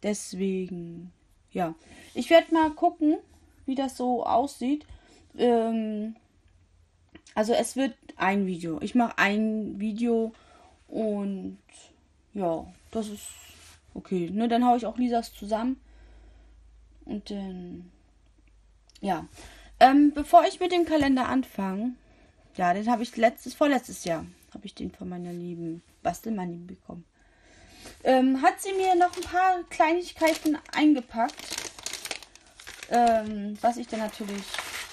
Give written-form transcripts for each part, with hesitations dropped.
Deswegen, ja. Ich werde mal gucken, wie das so aussieht. Also es wird ein Video. Ich mache ein Video und ja, das ist okay. Ne, dann haue ich auch Lisas zusammen. Und dann, ja. Bevor ich mit dem Kalender anfange, ja, den habe ich vorletztes Jahr, habe ich den von meiner lieben Bastelmanni bekommen. Hat sie mir noch ein paar Kleinigkeiten eingepackt, was ich dann natürlich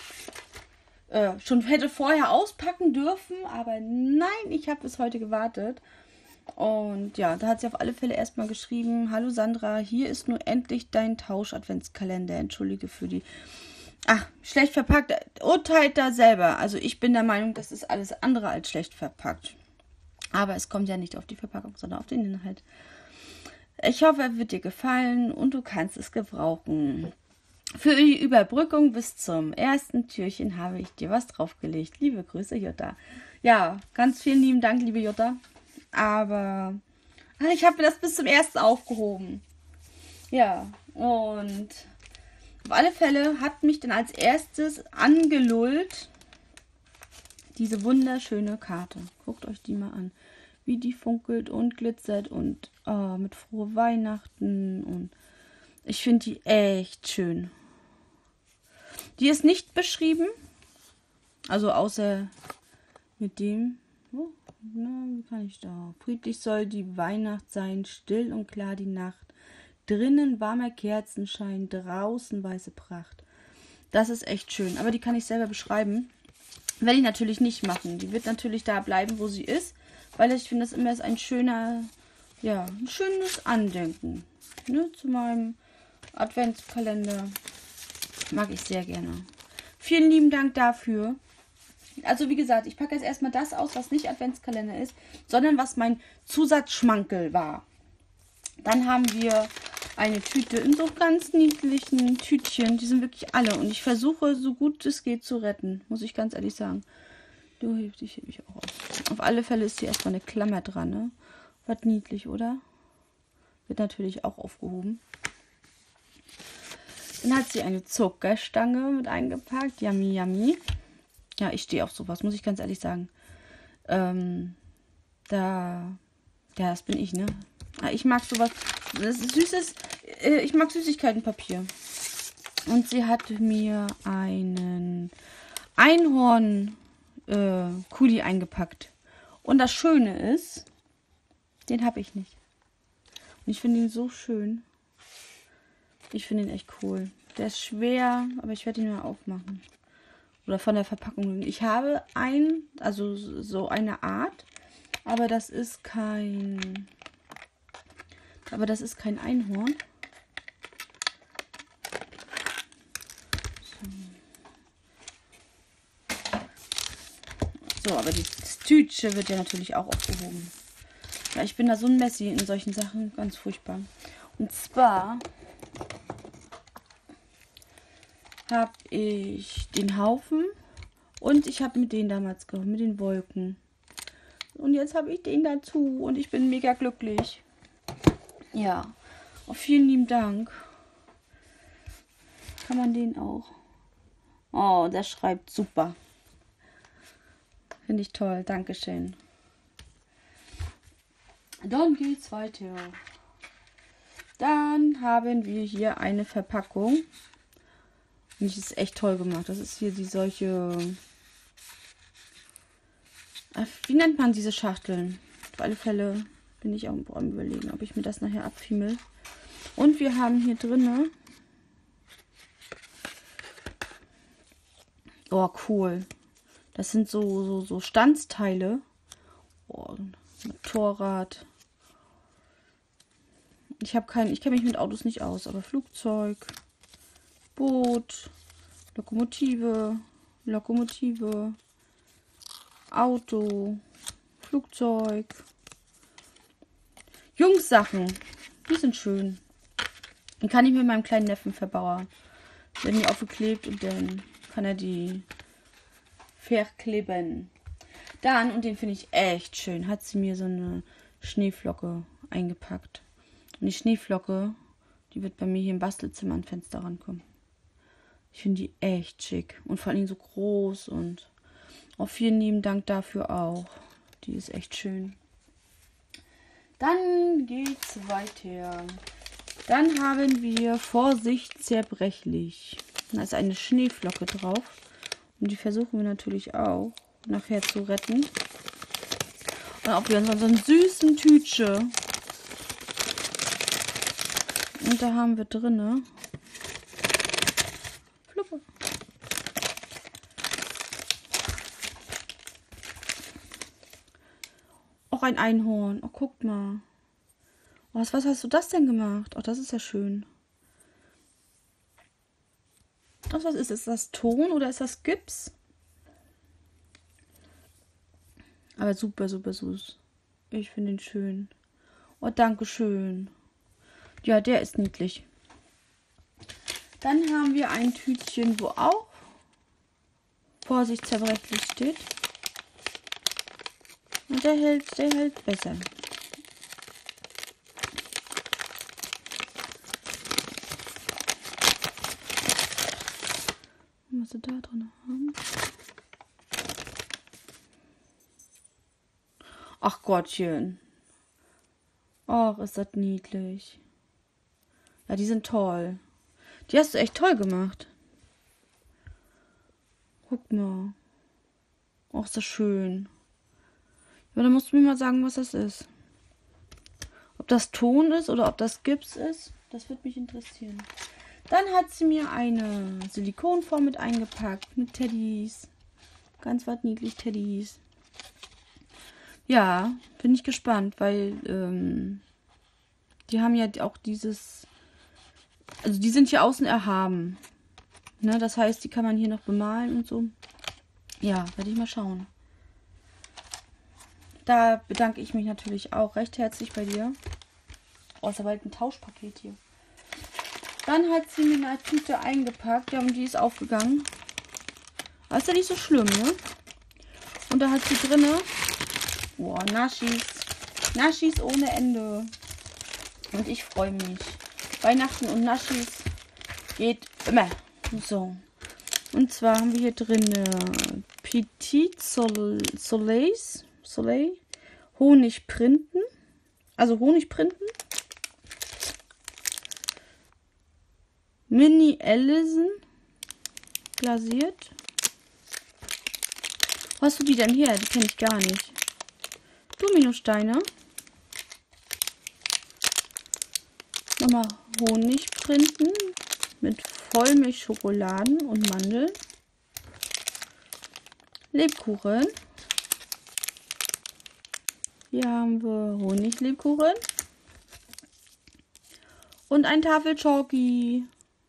schon hätte vorher auspacken dürfen, aber nein, ich habe bis heute gewartet. Und ja, da hat sie auf alle Fälle erstmal geschrieben: Hallo Sandra, hier ist nur endlich dein Tausch-Adventskalender. Entschuldige für die... Ach, schlecht verpackt. Urteilt da selber. Also ich bin der Meinung, das ist alles andere als schlecht verpackt. Aber es kommt ja nicht auf die Verpackung, sondern auf den Inhalt. Ich hoffe, er wird dir gefallen und du kannst es gebrauchen. Für die Überbrückung bis zum ersten Türchen habe ich dir was draufgelegt. Liebe Grüße, Jutta. Ja, ganz vielen lieben Dank, liebe Jutta. Aber ich habe mir das bis zum ersten aufgehoben. Ja, und auf alle Fälle hat mich dann als erstes angelullt diese wunderschöne Karte. Guckt euch die mal an, wie die funkelt und glitzert und mit frohe Weihnachten. Und ich finde die echt schön. Die ist nicht beschrieben, also außer mit dem, oh, na, wie kann ich da? Friedlich soll die Weihnacht sein, still und klar die Nacht. Drinnen warmer Kerzenschein, draußen weiße Pracht. Das ist echt schön, aber die kann ich selber beschreiben. Werde ich natürlich nicht machen. Die wird natürlich da bleiben, wo sie ist, weil ich finde, das immer ist ein schöner, ja, ein schönes Andenken, ne, zu meinem Adventskalender. Mag ich sehr gerne. Vielen lieben Dank dafür. Also wie gesagt, ich packe jetzt erstmal das aus, was nicht Adventskalender ist, sondern was mein Zusatzschmankel war. Dann haben wir eine Tüte in so ganz niedlichen Tütchen. Die sind wirklich alle. Und ich versuche, so gut es geht, zu retten. Muss ich ganz ehrlich sagen. Du hilfst, ich hebe mich auch auf. Auf alle Fälle ist hier erstmal eine Klammer dran, ne? Was niedlich, oder? Wird natürlich auch aufgehoben. Dann hat sie eine Zuckerstange mit eingepackt. Yummy, yummy. Ja, ich stehe auf sowas, muss ich ganz ehrlich sagen. Ja, das bin ich, ne? Ich mag sowas. Das ist süßes. Ich mag Süßigkeitenpapier. Und sie hat mir einen Einhorn-Kuli eingepackt. Und das Schöne ist, den habe ich nicht. Und ich finde ihn so schön. Ich finde ihn echt cool. Der ist schwer, aber ich werde ihn mal aufmachen. Oder von der Verpackung. Ich habe also so eine Art, aber das ist kein Einhorn. So, aber das Tütchen wird ja natürlich auch aufgehoben. Ja, ich bin da so ein Messi in solchen Sachen. Ganz furchtbar. Und zwar habe ich den Haufen und ich habe mit denen damals gehabt, mit den Wolken. Und jetzt habe ich den dazu und ich bin mega glücklich. Ja, vielen lieben Dank. Kann man den auch? Oh, der schreibt super. Finde ich toll, Dankeschön. Dann geht's weiter. Dann haben wir hier eine Verpackung. Und die ist echt toll gemacht. Das ist hier solche... Wie nennt man diese Schachteln? Auf alle Fälle bin ich auch am Überlegen, ob ich mir das nachher abfiemel. Und wir haben hier drinne... Oh, cool. Das sind so Standsteile. Oh, Motorrad. Ich kenne mich mit Autos nicht aus, aber Flugzeug, Boot, Lokomotive, Auto, Flugzeug. Jungssachen, die sind schön. Die kann ich mit meinem kleinen Neffen verbauern. Werden die aufgeklebt und dann kann er die verkleben. Dann, und den finde ich echt schön, hat sie mir so eine Schneeflocke eingepackt. Und die Schneeflocke Die wird bei mir hier im Bastelzimmer an Fenster rankommen. Ich finde die echt schick. Und vor allem so groß. Und auch vielen lieben Dank dafür auch. Die ist echt schön. Dann geht's weiter. Dann haben wir Vorsicht zerbrechlich. Da ist eine Schneeflocke drauf. Und die versuchen wir natürlich auch nachher zu retten. Und auch wieder in so einem süßen Tütche. Und da haben wir drinne Fluppe. Auch ein Einhorn. Oh, guckt mal. Oh, was hast du das denn gemacht? Oh, das ist ja schön. Ach, was ist das? Ist das Ton oder ist das Gips? Aber super, super süß. Ich finde ihn schön. Oh, danke schön. Ja, der ist niedlich. Dann haben wir ein Tütchen, wo auch Vorsicht zerbrechlich steht. Und der hält besser. Was wir da drin haben. Ach Gottchen. Ach, ist das niedlich. Ja, die sind toll. Die hast du echt toll gemacht. Guck mal. Ach, ist das schön. Ja, dann musst du mir mal sagen, was das ist. Ob das Ton ist oder ob das Gips ist, das würde mich interessieren. Dann hat sie mir eine Silikonform mit eingepackt, mit Teddys. Ganz was niedlich Teddys. Ja, bin ich gespannt, weil die haben ja auch dieses... Also die sind hier außen erhaben. Ne, das heißt, die kann man hier noch bemalen und so. Ja, werde ich mal schauen. Da bedanke ich mich natürlich auch recht herzlich bei dir. Oh, ist aber halt ein Tauschpaket hier. Dann hat sie mir eine Tüte eingepackt. Ja, und die ist aufgegangen. Aber ist ja nicht so schlimm, ne? Und da hat sie drinne... Boah, Naschis. Naschis ohne Ende. Und ich freue mich. Weihnachten und Naschis geht immer. So. Und zwar haben wir hier drin Petit Soleil. Honigprinten. Also Honigprinten. Mini Ellison. Glasiert. Wo hast du die denn her? Die kenne ich gar nicht. Dominosteine. Nochmal Honigprinten mit Vollmilchschokoladen und Mandeln. Lebkuchen. Hier haben wir Honiglebkuchen. Und ein Tafel Chalky.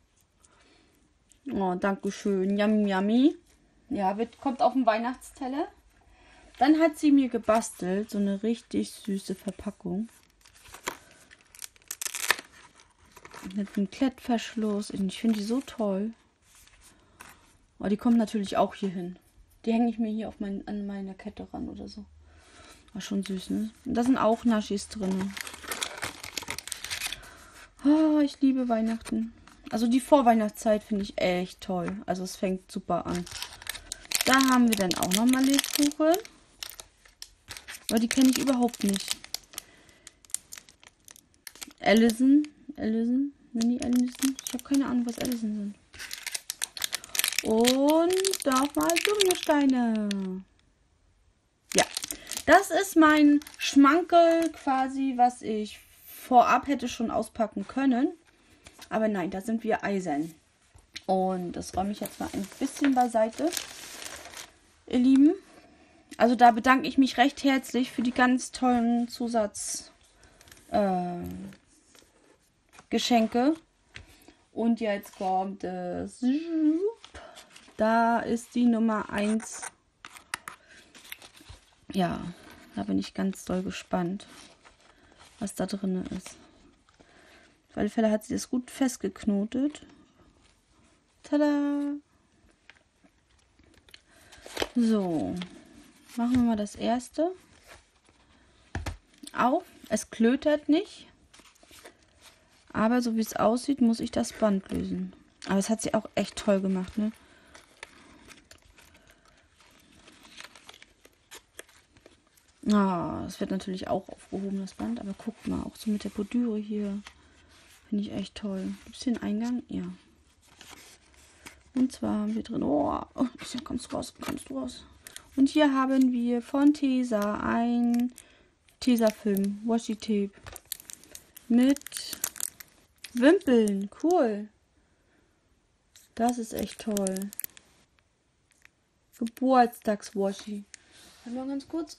Oh, danke schön. Yummy, yummy. Ja, kommt auf den Weihnachtsteller. Dann hat sie mir gebastelt so eine richtig süße Verpackung. Mit einem Klettverschluss. Ich finde die so toll. Oh, die kommt natürlich auch hier hin. Die hänge ich mir hier an meiner Kette ran oder so. War schon süß, ne? Und da sind auch Naschis drin. Oh, ich liebe Weihnachten. Also die Vorweihnachtszeit finde ich echt toll. Also es fängt super an. Da haben wir dann auch nochmal Lebkuchen. Aber die kenne ich überhaupt nicht. Ellison. Mini Ellison. Ich habe keine Ahnung, was Ellison sind. Und nochmal Dominosteine. Ja, das ist mein Schmankerl quasi, was ich vorab hätte schon auspacken können. Aber nein, da sind wir eisern. Und das räume ich jetzt mal ein bisschen beiseite, ihr Lieben. Also da bedanke ich mich recht herzlich für die ganz tollen Geschenke. Und jetzt kommt es. Da ist die Nummer 1. Ja, da bin ich ganz doll gespannt, was da drin ist. Auf alle Fälle hat sie das gut festgeknotet. Tada! So, machen wir mal das erste auf. Es klötert nicht. Aber so wie es aussieht, muss ich das Band lösen. Aber das hat sie auch echt toll gemacht, ne? Ah, es wird natürlich auch aufgehoben, das Band. Aber guck mal, auch so mit der Bordüre hier. Finde ich echt toll. Gibt es hier einen Eingang? Ja. Und zwar haben wir drin... Oh, kommst du raus, kommst du raus. Und hier haben wir von Tesa ein Tesafilm, Washi Tape. Mit Wimpeln. Cool. Das ist echt toll. Geburtstagswashi. Warte mal ganz kurz.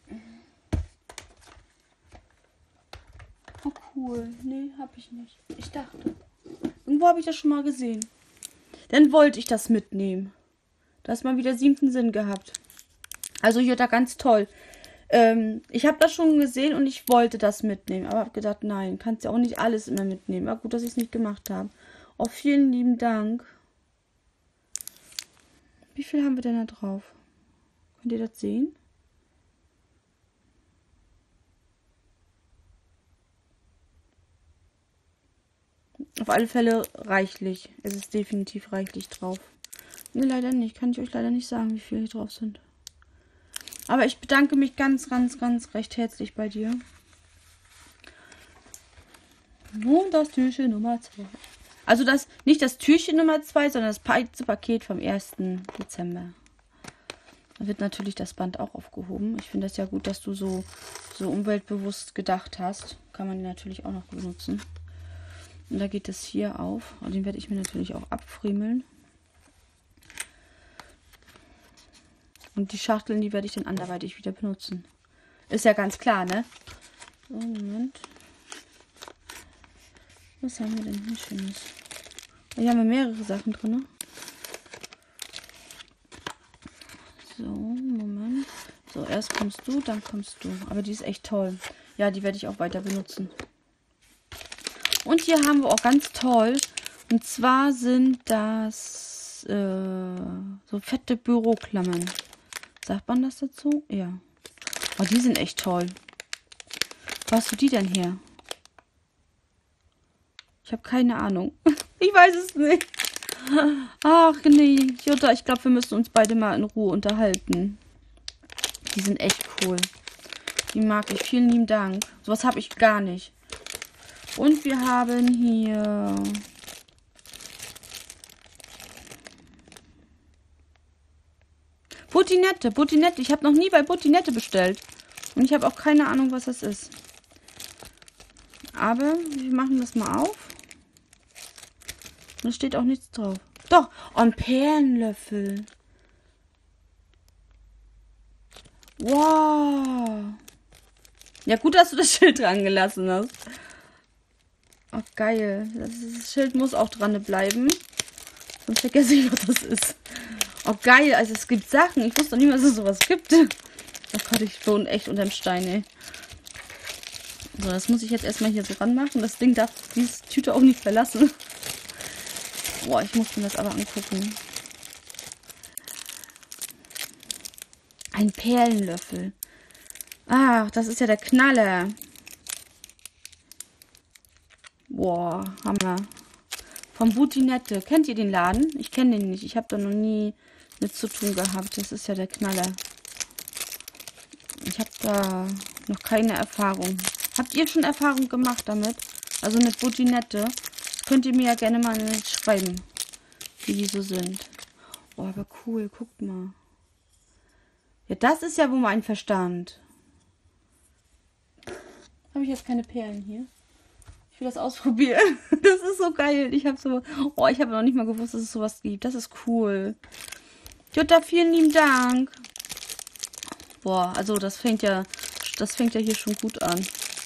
Oh cool. Nee, hab ich nicht. Ich dachte. Irgendwo habe ich das schon mal gesehen. Dann wollte ich das mitnehmen. Da hast mal wieder 7. Sinn gehabt. Also Jutta, ganz toll. Ich habe das schon gesehen und ich wollte das mitnehmen. Aber habe gedacht, nein, kannst ja auch nicht alles immer mitnehmen. Aber gut, dass ich es nicht gemacht habe. Oh, vielen lieben Dank. Wie viel haben wir denn da drauf? Könnt ihr das sehen? Auf alle Fälle reichlich. Es ist definitiv reichlich drauf. Ne, leider nicht. Kann ich euch leider nicht sagen, wie viele hier drauf sind. Aber ich bedanke mich ganz recht herzlich bei dir. Und das Türchen Nummer 2. Also das, nicht das Türchen Nummer 2, sondern das Paket vom 1. Dezember. Da wird natürlich das Band auch aufgehoben. Ich finde das ja gut, dass du so umweltbewusst gedacht hast. Kann man natürlich auch noch benutzen. Und da geht es hier auf. Und den werde ich mir natürlich auch abfriemeln. Und die Schachteln, die werde ich dann anderweitig wieder benutzen. Ist ja ganz klar, ne? So, Moment. Was haben wir denn hier Schönes? Hier haben wir mehrere Sachen drin. So, Moment. So, erst kommst du, dann kommst du. Aber die ist echt toll. Ja, die werde ich auch weiter benutzen. Und hier haben wir auch ganz toll. Und zwar sind das so fette Büroklammern. Sagt man das dazu? Ja. Oh, die sind echt toll. Wo hast du die denn her? Ich habe keine Ahnung. Ich weiß es nicht. Ach nee, Jutta, ich glaube, wir müssen uns beide mal in Ruhe unterhalten. Die sind echt cool. Die mag ich. Vielen lieben Dank. Sowas habe ich gar nicht. Und wir haben hier... Buttinette. Buttinette. Ich habe noch nie bei Buttinette bestellt. Und ich habe auch keine Ahnung, was das ist. Aber wir machen das mal auf. Da steht auch nichts drauf. Doch, ein Perlenlöffel. Wow. Ja, gut, dass du das Schild dran gelassen hast. Oh, geil. Das Schild muss auch dran bleiben. Sonst vergesse ich, was das ist. Oh, geil. Also, es gibt Sachen. Ich wusste noch nicht mal, dass es sowas gibt. Oh Gott, ich wohne echt unterm Stein, ey. So, das muss ich jetzt erstmal hier so ranmachen. Das Ding darf diese Tüte auch nicht verlassen. Boah, ich muss mir das aber angucken. Ein Perlenlöffel. Ah, das ist ja der Knaller. Boah, Hammer. Vom Buttinette. Kennt ihr den Laden? Ich kenne den nicht. Ich habe da noch nie mit zu tun gehabt. Das ist ja der Knaller. Ich habe da noch keine Erfahrung. Habt ihr schon Erfahrung gemacht damit? Also mit Buttinette? Das könnt ihr mir ja gerne mal schreiben, wie die so sind. Oh, aber cool. Guckt mal. Ja, das ist ja wohl mein Verstand. Habe ich jetzt keine Perlen hier? Ich will das ausprobieren. Das ist so geil. Ich habe so... Oh, ich habe noch nicht mal gewusst, dass es sowas gibt. Das ist cool. Jutta, vielen lieben Dank. Boah, also das fängt ja hier schon gut an.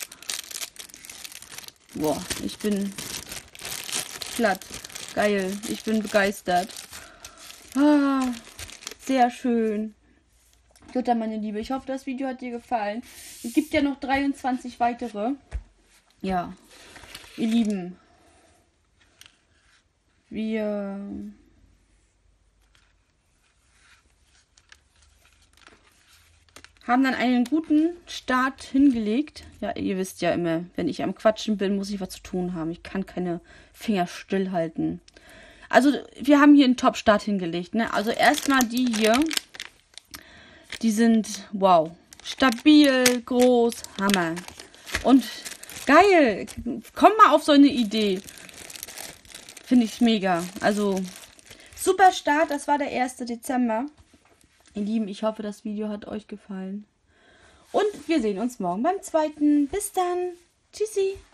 Boah, ich bin platt. Geil. Ich bin begeistert. Ah, sehr schön. Jutta, meine Liebe, ich hoffe, das Video hat dir gefallen. Es gibt ja noch 23 weitere. Ja, ihr Lieben. Wir... Haben dann einen guten Start hingelegt. Ja, ihr wisst ja immer, wenn ich am Quatschen bin, muss ich was zu tun haben. Ich kann keine Finger stillhalten. Also, wir haben hier einen Top-Start hingelegt, ne? Also, erstmal die hier. Die sind, wow, stabil, groß, Hammer. Und geil. Komm mal auf so eine Idee. Finde ich mega. Also, super Start. Das war der 1. Dezember. Ihr Lieben, ich hoffe, das Video hat euch gefallen. Und wir sehen uns morgen beim 2. Bis dann. Tschüssi.